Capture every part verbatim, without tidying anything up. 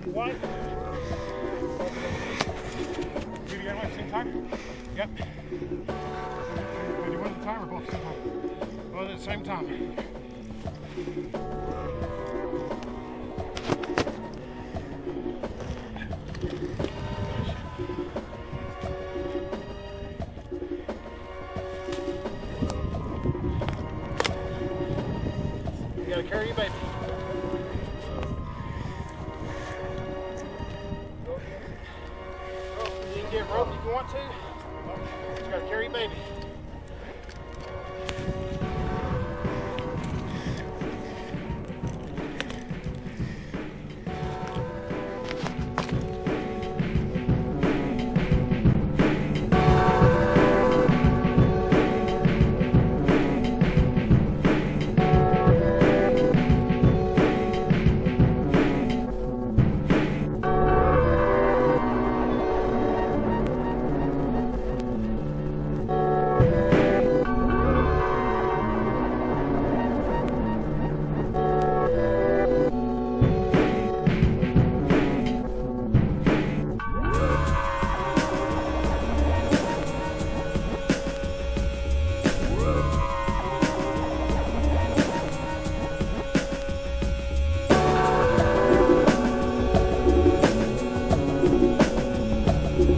one. Do it again at the same time? Yep. Do one at a time or both at the same time? Both at the same time. You gotta carry your baby. You can get rope if you want to. You gotta carry your baby.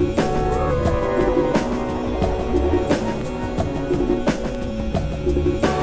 You